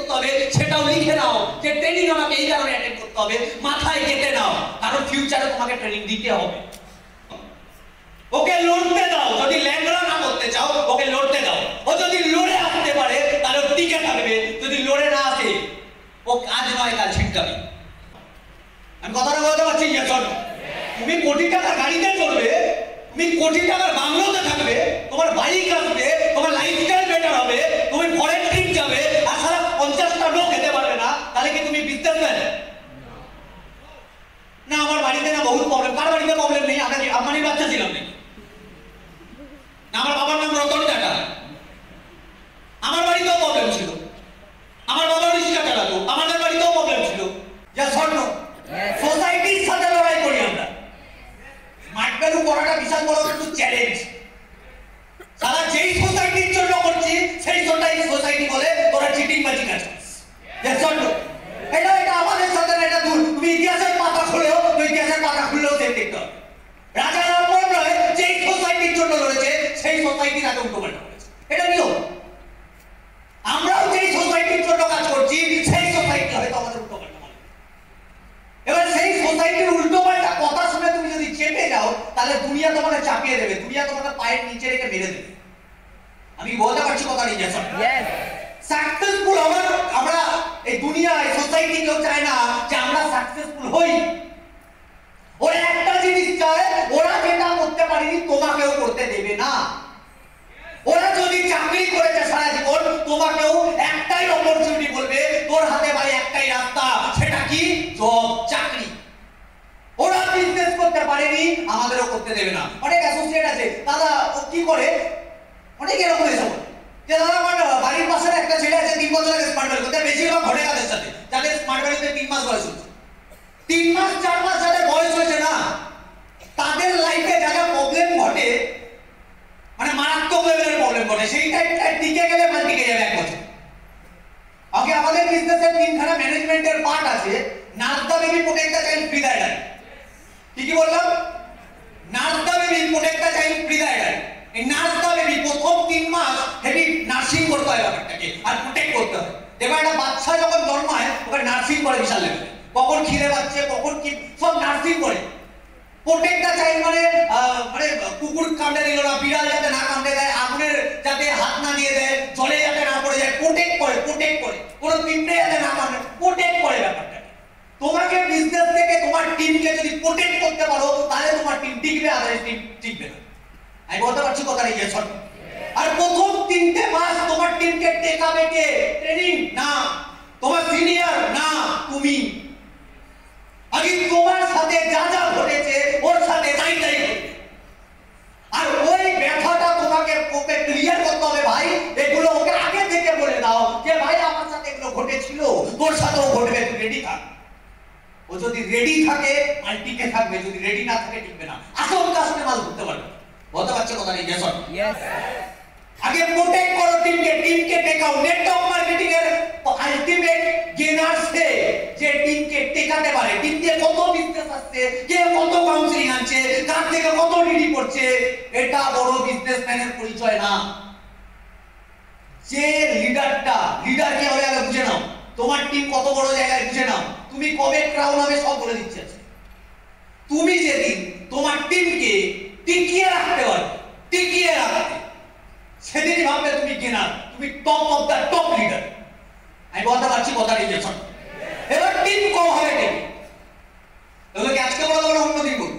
করতে হবে সেটাও লিখে নাও যে ট্রেনিং আমাকে এই কারণে অ্যাটেন্ড করতে হবে, মাথায় গেঁথে নাও, কারণ ফিউচারে তোমাকে ট্রেনিং দিতে হবে। ওকে লড়তে দাও, যদি ল্যাংড়া না করতে চাও ওকে লড়তে দাও। ও যদি লড়ে আসতে পারে তাহলে ও টিকে থাকবে, যদি লড়ে না আসে ও কাজ নয় কাজ ছিটকাবে। আমি কথাটা বলতে পারছি যে চলো, তুমি কোটি টাকার গাড়িতে চড়বে, তুমি কোটি টাকার বাংলোতে থাকবে, তোমার বাইক আসবে, তোমার লাইফস্টাইল বেটার হবে, তুমি ফরেন ট্রিপ যাবে, আর সারা 50টা লোক খেতে পারবে না, তাহলে কি তুমি বিজনেসম্যান? না আমার বাড়িতে না বহুত প্রবলেম। কার বাড়িতে প্রবলেম নেই? আমরা কি আম্বানির বাচ্চা ছিলাম নাকি? না আমার বাবার নাম রতন টাটা, আমার বাড়িতেও প্রবলেম ছিল, আমার বাবা রিক্সা চালাতো, আমাদের বাড়িতেও প্রবলেম ছিল। যা স্বর্ণ সোসাইটির সাথে লড়াই করি আমরা। স্মার্ট ভ্যালু করাটা বিশাল বড় একটা চ্যালেঞ্জ। সারা যেই সোসাইটির জন্য করছি সেই সোসাইটি বলে তোরা চিটিং বাজি কাজ করছিস। যা স্বর্ণ এটা আমাদের সাথে না, এটা দূর। তুমি ইতিহাসের পাতা খুলেও সেই দেখতে হবে। রাজা রামমোহন রায় যেই সোসাইটির জন্য লড়েছে সেই সোসাইটির আগে উল্টো পাল্টা করেছে, এটা নিয়ম। আমরাও যেই সোসাইটির জন্য কাজ করছি সেই সোসাইটি হয়তো আমাদের উল্টো পাল্টা করে। এবার সেই সোসাইটির উল্টো পাল্টা কথা শুনে তুমি যদি চেপে যাও তাহলে দুনিয়া তোমাকে চাপিয়ে দেবে, দুনিয়া তোমাকে পায়ের নিচে রেখে মেরে দেবে। আমি বলতে পারছি কথা নেই যে সাকসেসফুল আমরা এই দুনিয়ায় সোসাইটি কেউ চায় না যে আমরা সাকসেসফুল হই। ওরা একটা জিনিস চায়, ওরা যেটা করতে পারেনি তোমাকেও করতে দেবে না। ওরা যদি চাকরি করেছে সারা জীবন, তোমাকেও একটাই অপরচুনিটি বলবে, তোর হাতে ভাই একটাই রাস্তা, সেটা কি? জব, চাকরি। ওরা বিজনেস করতে পারেনি, আমাদেরও করতে দেবে না। অনেক অ্যাসোসিয়েট আছে, দাদা ও কি করে, অনেক এরকম এসব যে দাদা আমার বাড়ির পাশে একটা ছেলে আছে 3 বছর আগে স্মার্ট ভ্যালু করতে, বেশিরভাগ ঘটে কাদের সাথে যাদের স্মার্ট ভ্যালুতে 3 মাস বয়স হচ্ছে, 3 মাস 4 মাস যাদের বয়স হয়েছে না, তাদের লাইফে যা যা প্রবলেম ঘটে, মানে মারাত্মক লেভেলের প্রবলেম ঘটে, সেই টাইপটা টিকে গেলে মানে টিকে যাবে 1 বছর। আগে আমাদের বিজনেসের 3খানা ম্যানেজমেন্টের পার্ট আছে। Nurse the baby protect the child free the adult. কি বললাম? Nurse the baby protect the child free the adult. এই নার্স দা বেবি প্রথম 3 মাস হেভি নার্সিং করতে হয় ব্যাপারটাকে, আর প্রোটেক্ট করতে হয়। এবার একটা বাচ্চা যখন জন্মায় ওকে নার্সিং করে বিশাল লেভেলে, কখন খিদে পাচ্ছে, কখন কি সব নার্সিং করে। প্রোটেক্ট দা চাইল্ড মানে কুকুর কামড়ে দিল না, বিড়াল যাতে না কামড়ে দেয়, আগুনের যাতে হাত না দিয়ে দেয়, জলে যাতে না পড়ে যায়, প্রোটেক্ট করে। কোনো পিঁপড়ে যাতে না কামড়ে, প্রোটেক্ট করে ব্যাপারটা। তোমাকে বিজনেস থেকে তোমার টিমকে যদি প্রোটেক্ট করতে পারো তাহলে তোমার টিম টিকবে, আদারওয়াইজ টিম টিকবে না। আমি বলতে পারছি কথা নেই যে সব। আর প্রথম 3টে মাস তোমার টিমকে টেকাবে কে? ট্রেনিং না, তোমার সিনিয়র না, তুমি। আগে তোমার সাথে যা যা ঘটেছে ওর সাথে তাই ঘটবে, আর ওই ব্যথাটা তোমাকে ওকে ক্লিয়ার করতে হবে। ভাই এগুলো ওকে আগে থেকে বলে দাও যে ভাই আমার সাথে এগুলো ঘটেছিল, তোর সাথেও ঘটবে, তুই রেডি থাক। ও যদি রেডি থাকে মাল টিকে থাকবে, যদি রেডি না থাকে টিকবে না। আসল কাজে মাল ধরতে পারবে। বলতে পারছো কথা নেই? ইয়েস। আগে প্রোটেক্ট করো টিমকে টেকাও। নেটওয়ার্ক মার্কেটিং এর আলটিমেট গেনার সে যে টিমকে টেকাতে পারে। টিম দিয়ে কত বিজনেস আসছে, কে কত কাউন্সিলিং আনছে, কার থেকে কত ডিডি করছে, এটা বড় বিজনেসম্যানের পরিচয় না। যে লিডারকে হবে আগে বুঝে নাও, তোমার টিম কত বড় জায়গায় বুঝে নাও। তুমি কবে ক্রাউন হবে সব বলে দিচ্ছে। তুমি যেদিন তোমার টিমকে টিকিয়ে রাখতে পারবে, সেদিনই ভাববে তুমি গেনার, তুমি top of the top leader. আমি বলতে পারছি কথা রিজেকশন। এবার টিম কম হবে কে? এগুলোকে আজকে বলা যাবে না, অন্য দিন বলবো।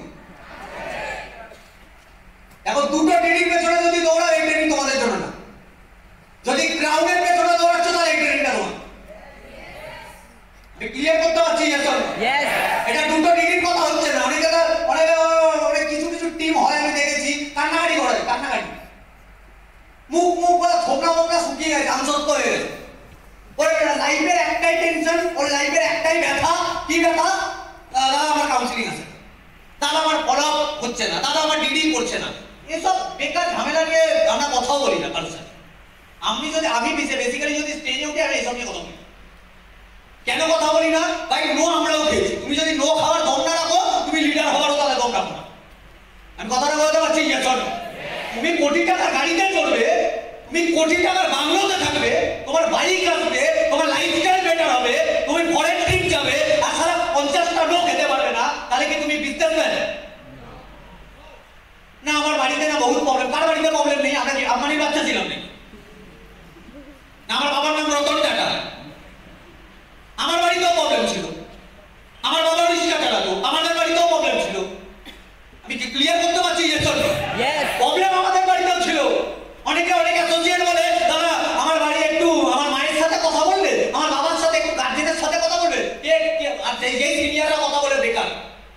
এখন দুটো ট্রেনিং পেছনে যদি দৌড়াও, এই ট্রেনিং তোমাদের জন্য না। যদি ক্রাউনের পেছনে দৌড়াচ্ছ তাহলে এই ট্রেনিংটা তোমার। ক্লিয়ার করতে পারছি? এটা দুটো ডিগ্রির কথা হচ্ছে না। অনেক কিছু টিম হয় আমি দেখেছি কান্নাকাটি করে, মুখ থোবড়া শুকিয়ে গেছে, আমসত্ব হয়ে গেছে। ওর লাইফের একটাই টেনশন, ওর লাইফের একটাই ব্যথা। কি ব্যথা? দাদা আমার কাউন্সিলিং আছে, দাদা আমার ফলো আপ হচ্ছে না, দাদা আমার ডিডি করছে না। এসব বেকার ঝামেলা নিয়ে আমরা কথাও বলি না কারোর সাথে। আমি বেসিক্যালি যদি স্টেজে উঠে আমি এসব নিয়ে কথা বলি। কেন কথা বলি না? ভাই নো আমরাও খেয়েছি। তুমি যদি নো খাওয়ার দম না রাখো, তুমি লিডার হওয়ারও তাহলে দম রাখো না। আমি কথাটা বলতে পারছি? চলো, তুমি কোটি টাকার গাড়িতে চড়বে, তুমি কোটি টাকার বাংলোতে থাকবে, তোমার বাইক আসবে, তোমার লাইফ 50টা লোক খেতে পারবে না, তাহলে কি তুমি বিজনেসম্যান? না আমার বাড়িতে না বহুত প্রবলেম। কার বাড়িতে প্রবলেম নেই? আমরা কি আম্বানির বাচ্চা ছিলাম নাকি? না আমার বাবার নাম রতন টাটা, আমার বাড়িতেও প্রবলেম ছিল। আমার বাবা রিক্সা চালাতো, আমাদের বাড়িতেও প্রবলেম ছিল। আমি কি ক্লিয়ার করতে পারছি? প্রবলেম আমাদের বাড়িতেও ছিল। অনেকে অ্যাসোসিয়েট বলে দাদা আমার বাড়ি একটু আমার মায়ের সাথে কথা বলবে, আমার বাবার সাথে একটু গার্জেনের সাথে কথা বলবে। আর যেই সিনিয়ররা কথা বলে বেকার,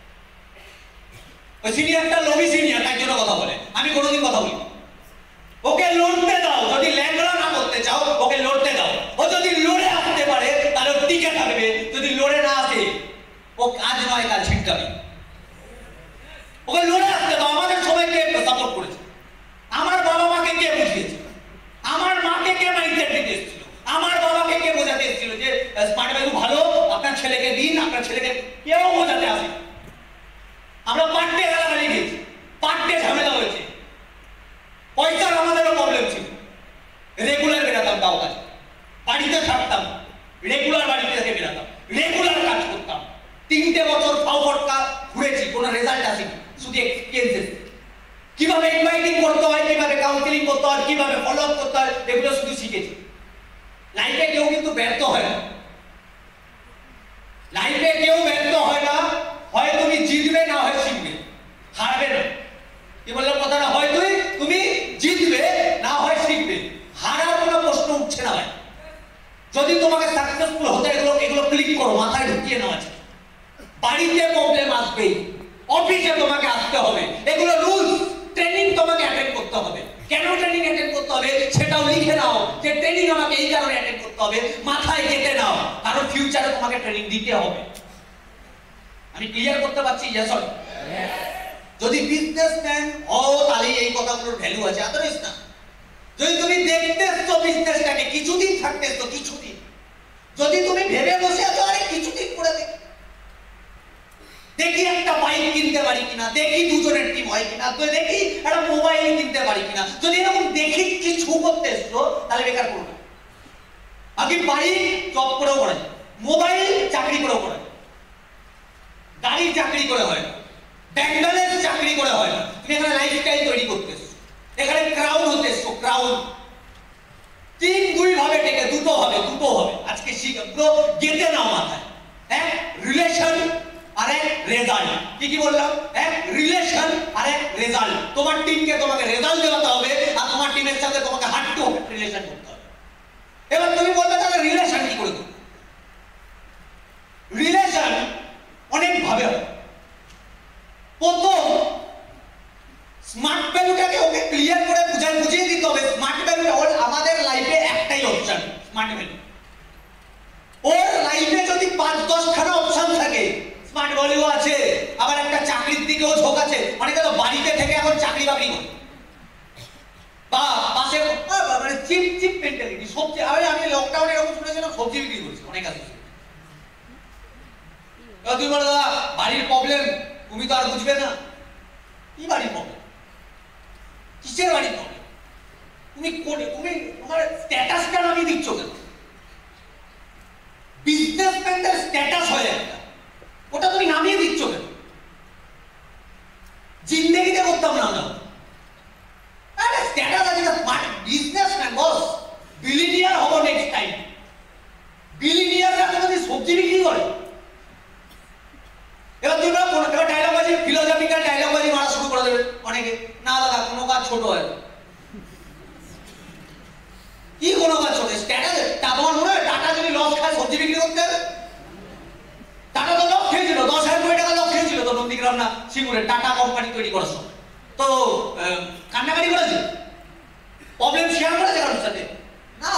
ওই সিনিয়রটা লবি সিনিয়র, তার জন্য কথা বলে। আমি কোনোদিন কথা বলি ওকে লড়তে দাও, যদি ল্যাংড়া না করতে চাও ওকে লড়তে দাও। ও যদি লড়ে আসতে পারে তাহলে টিকে থাকবে, যদি লড়ে না আসে ও কাজ নয় কাজ ছিটকাবে। ওকে লড়ে আসতে দাও। আমাদের সবাইকে সাপোর্ট করেছে, আমার বাবা মাকে কে বুঝিয়েছে, আমার মাকে কে মাইন্ডসেট দিতে এসেছিল, আমার বাবাকে কে বোঝাতে এসেছিল যে স্মার্ট ভ্যালু ভালো, আপনার ছেলেকে দিন, আপনার ছেলেকে কেউ বোঝাতে আসে। আমরা পার্টে গালাগালি গেছি, পার্টে ঝামেলা হয়েছে, পয়সার আমাদেরও প্রবলেম ছিল। রেগুলার বেরাতাম তাও কাজ, বাড়িতে থাকতাম, রেগুলার বাড়িতে থেকে বেরাতাম, রেগুলার কাজ করতাম। 3টে বছর পাওয়ারটা ঘুরেছি, কোনো রেজাল্ট আসেনি, শুধু এক্সপিরিয়েন্স। কিভাবে ইনভাইটিং করতে হয়, কিভাবে কাউন্সিলিং করতে হয়, কিভাবে ফলো আপ করতে হয়, এগুলো শুধু শিখেছি। লাইফে কেউ কিন্তু ব্যর্থ হয় না, লাইফে কেউ ব্যর্থ হয় না। হয় তুমি জিতবে, না হয় শিখবে, হারবে না। কি বললাম কথাটা? হয় তুমি জিতবে, না হয় শিখবে, হারার কোনো প্রশ্ন উঠছে না। হয় যদি তোমাকে সাকসেসফুল হতে এগুলো ক্লিক করো, মাথায় ঢুকিয়ে নেওয়া আছে। বাড়িতে প্রবলেম আসবেই, অফিসে তোমাকে আসতে হবে, এগুলো রুলস। ট্রেনিং তোমাকে অ্যাটেন্ড করতে হবে। কেন ট্রেনিং অ্যাটেন্ড করতে হবে সেটাও লিখে নাও, যে ট্রেনিং আমাকে এই কারণে অ্যাটেন্ড করতে হবে, মাথায় গেঁথে নাও, কারণ ফিউচারে তোমাকে ট্রেনিং দিতে হবে। আমি ক্লিয়ার করতে পারছি? Yes or no? যদি বিজনেসম্যান হও তাহলে এই কথাগুলোর ভ্যালু আছে, আদারওয়াইজ না। যদি তুমি দেখতে এসছো বিজনেসটাকে, কিছুদিন থাকতে এসছো, কিছুদিন, যদি তুমি ভেবে বসে আছো আরে কিছুদিন করে দেখি একটা বাইক কিনতে পারি কিনা, দেখি দুজনের টিম হয় কিনা, তো দেখি একটা মোবাইল কিনতে পারি কিনা, যদি এরকম দেখি কিছু করতে এসছো তাহলে বেকার করো না। আগে বাইক জব করেও করা যায়, মোবাইল চাকরি করেও করা যায়, গাড়ি চাকরি করে হয় না, ব্যাংক ব্যালেন্স চাকরি করে হয় না। তুমি এখানে লাইফস্টাইল তৈরি করতে এসছো, এখানে ক্রাউড হতে এসছো, ক্রাউড। 3 ভাবে ডেকে, দুটো হবে। আজকে শিখো, গেতে নাও মাথায়। এক রিলেশন আর এক রেজাল্ট। কি বললাম? এক রিলেশন আর এক রেজাল্ট। তোমার টিমকে তোমাকে রেজাল্ট দেওয়াতে হবে, আর তোমার টিমের সাথে তোমাকে হার্ট টু হার্ট রিলেশন করতে হবে। এবার তুমি বলবে তাহলে রিলেশন কি করে করবে? রিলেশন অনেক ভাবে হবে। প্রথম স্মার্ট ভ্যালুটাকে ওকে ক্লিয়ার করে বুঝিয়ে দিতে হবে। স্মার্ট ভ্যালুটা ওর আমাদের লাইফে একটাই অপশন, স্মার্ট ভ্যালু। ওর লাইফে যদি 5-10 খানা অপশন থাকে, স্মার্ট ভ্যালু আছে, আবার একটা চাকরির দিকেও ঝোঁক আছে। অনেকে তো বাড়িতে থেকে এখন চাকরি বাকরি করে, বা পাশে মানে চিপ মেন্টালিটি। সবজি আমি লকডাউনে এরকম শুনেছিলাম, সবজি বিক্রি করছে অনেক আছে। তুমি বলো দাদা বাড়ির প্রবলেম, তুমি তো আর বুঝবে না। কি বাড়ির প্রবলেম? কিসের বাড়ির প্রবলেম? তুমি তোমার স্ট্যাটাসটা নামিয়ে দিচ্ছ কেন? বিজনেসম্যানদের স্ট্যাটাস হয় একটা, ওটা তুমি নামিয়ে দিচ্ছ কেন? জিন্দেগিতে করতাম না না, আরে স্ট্যাটাস আছে না। স্মার্ট বিজনেসম্যান বস, বিলিনিয়ার হবো নেক্সট টাইম। বিলিনিয়াররা যদি সবজি বিক্রি করে, এবার তুমি এবার ডায়লগ বাজি, ফিলোসফিক্যাল ডায়লগ বাজি মারা শুরু করে দেবে অনেকে। না দাদা কোনো কাজ ছোট হয়, কি কোনো কাজ ছোট? স্ট্যাটাস। তোমার মনে হয় টাটা যদি লস খায় সবজি বিক্রি করতে হবে? টাটা তো লস খেয়েছিল, 10,000 কোটি টাকা লস খেয়েছিল তো নন্দীগ্রাম না সিঙ্গুরে টাটা কোম্পানি তৈরি করার সময়। তো কান্নাকাটি করেছে, প্রবলেম শেয়ার করেছে কারোর সাথে না।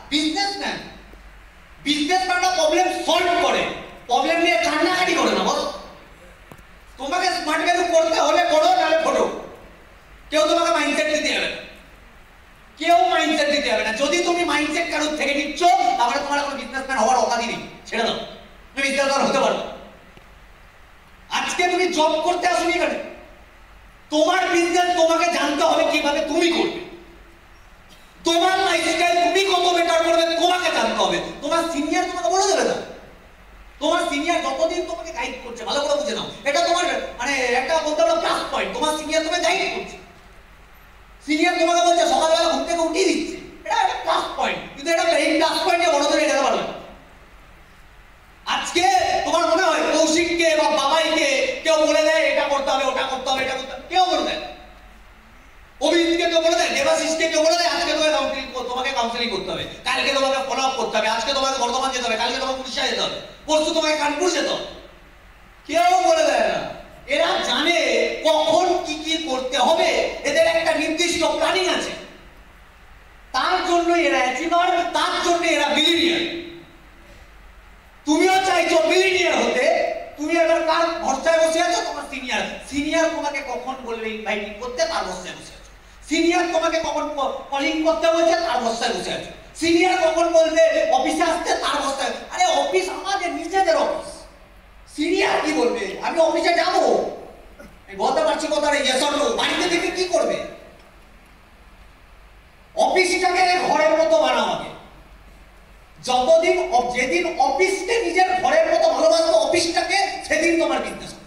বিজনেসম্যানরা প্রবলেম সলভ করে, প্রবলেম নিয়ে কান্নাকাটি করে না। বলো তোমাকে স্মার্ট ভ্যালু করতে হলে করো, নাহলে ফটো। কেউ তোমাকে মাইন্ডসেট দিতে হবে না, কেউ মাইন্ডসেট দিতে হবে না। যদি তুমি মাইন্ডসেট কারোর থেকে নিচ্ছ, তাহলে তোমার এখন বিজনেসম্যান হওয়ার অকাদি নেই, ছেড়ে দাও। তুমি বিজনেসম্যান হতে পারো। আজকে তুমি জব করতে আসনি এখানে, তোমার বিজনেস তোমাকে জানতে হবে কিভাবে তুমি করবে। তোমার লাইফস্টাইল তুমি কত বেটার করবে তোমাকে জানতে হবে। তোমার সিনিয়র তোমাকে বলে দেবে না, তোমার সিনিয়র যতদিন তোমাকে গাইড করছে, ভালো করে বুঝে নাও, এটা তোমার মানে একটা বলতে পারো প্লাস পয়েন্ট। তোমার সিনিয়র তোমাকে গাইড করছে, সিনিয়র তোমাকে বলছে সকালবেলা ঘুম থেকে উঠিয়ে দিচ্ছে, এটা একটা প্লাস পয়েন্ট। কিন্তু এটা এই প্লাস পয়েন্টে বড়দের যেতে পারবে না। আজকে তোমার মনে হয় কৌশিককে বা বাবাইকে কেউ বলে দেয় এটা করতে হবে, ওটা করতে হবে, এটা করতে হবে, কেউ বলে দেয়? অভিজিৎকে কেউ বলে দেয়? দেবাশিসকে কেউ বলে দেয় আজকে তোমাকে কাউন্সিলিং করতে হবে, কালকে তোমাকে ফলো আপ করতে হবে, আজকে তোমাকে বর্ধমান যেতে হবে, কালকে তোমাকে উড়িষ্যা যেতে হবে, পরশু তোমাকে কানপুর যেতে হবে? কেউ বলে দেয় না। এরা জানে কখন কি কি করতে হবে, এদের একটা নির্দিষ্ট প্ল্যানিং আছে। তার জন্য এরা অ্যাচিভার, তার জন্য এরা বিলিনিয়ার। তুমিও চাইছো বিলিনিয়ার হতে, তুমি এবার কার ভরসায় বসে আছো? তোমার সিনিয়র। সিনিয়র তোমাকে কখন বলবে ইনভাইটিং করতে, তার ভরসায় বসে আছো। সিনিয়র তোমাকে কখন কলিং করতে বলছে, তার ভরসায় বসে আছো। সিনিয়র কখন বলবে অফিসে আসতে, তার ভরসায়। আরে অফিস আমাদের নিজেদের অফিস, সিনিয়র কি বলবে? আমি অফিসে যাবো, বলতে পারছি কথাটা ইয়েস অর নো। বাড়িতে থেকে কি করবে? অফিসটাকে ঘরের মতো বানাও আগে। যেদিন অফিসকে নিজের ঘরের মতো ভালোবাসবো অফিসটাকে, সেদিন তোমার বিজনেস